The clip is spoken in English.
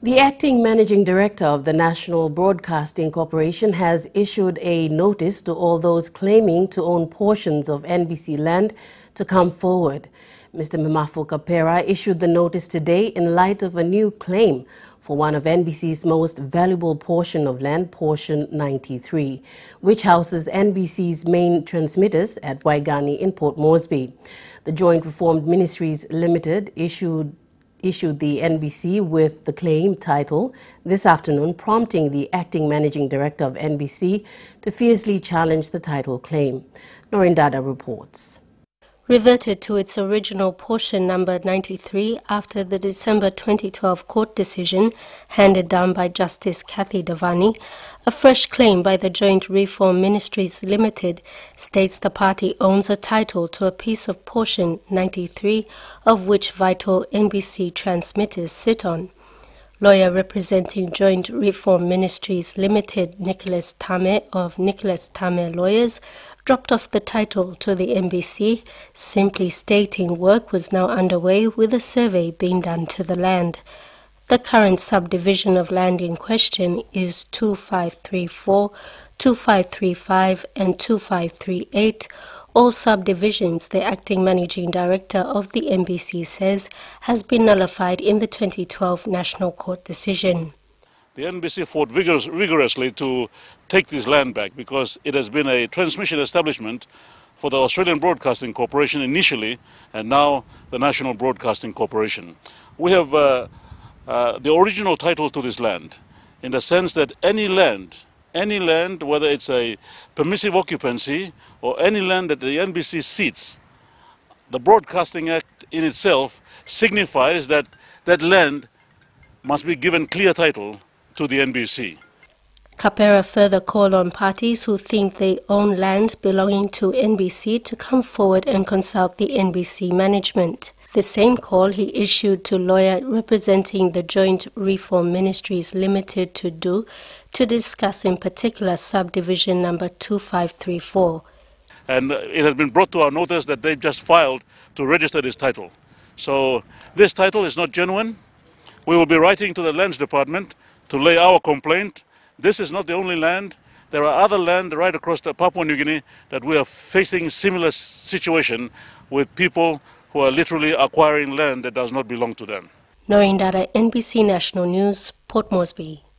The acting managing director of the National Broadcasting Corporation has issued a notice to all those claiming to own portions of NBC land to come forward. Mr. Mimafo Kapera issued the notice today in light of a new claim for one of NBC's most valuable portion of land, portion 93, which houses NBC's main transmitters at Waigani in Port Moresby. The Joint Reformed Ministries Limited issued the NBC with the claim title this afternoon, prompting the acting managing director of NBC to fiercely challenge the title claim. Noreen Dada reports. Reverted to its original portion number 93 after the December 2012 court decision handed down by Justice Kathy Davani, a fresh claim by the Joint Reform Ministries Limited states the party owns a title to a piece of portion 93 of which vital NBC transmitters sit on. Lawyer representing Joint Reform Ministries Limited, Nicholas Tame of Nicholas Tame Lawyers, dropped off the title to the NBC, simply stating work was now underway with a survey being done to the land. The current subdivision of land in question is 2534, 2535 and 2538. All subdivisions, the acting managing director of the NBC says, has been nullified in the 2012 National Court decision. The NBC fought vigorously to take this land back because it has been a transmission establishment for the Australian Broadcasting Corporation initially, and now the National Broadcasting Corporation. We have the original title to this land in the sense that any land, whether it's a permissive occupancy or any land that the NBC seats, the Broadcasting Act in itself signifies that that land must be given clear title to the NBC. Kapera further called on parties who think they own land belonging to NBC to come forward and consult the NBC management. The same call he issued to lawyer representing the Joint Reform Ministries Limited to discuss in particular subdivision number 2534. And it has been brought to our notice that they've just filed to register this title. So this title is not genuine. We will be writing to the Lands Department to lay our complaint. This is not the only land. There are other land right across Papua New Guinea that we are facing similar situation with people who are literally acquiring land that does not belong to them. Noreen Dada, NBC National News, Port Moresby.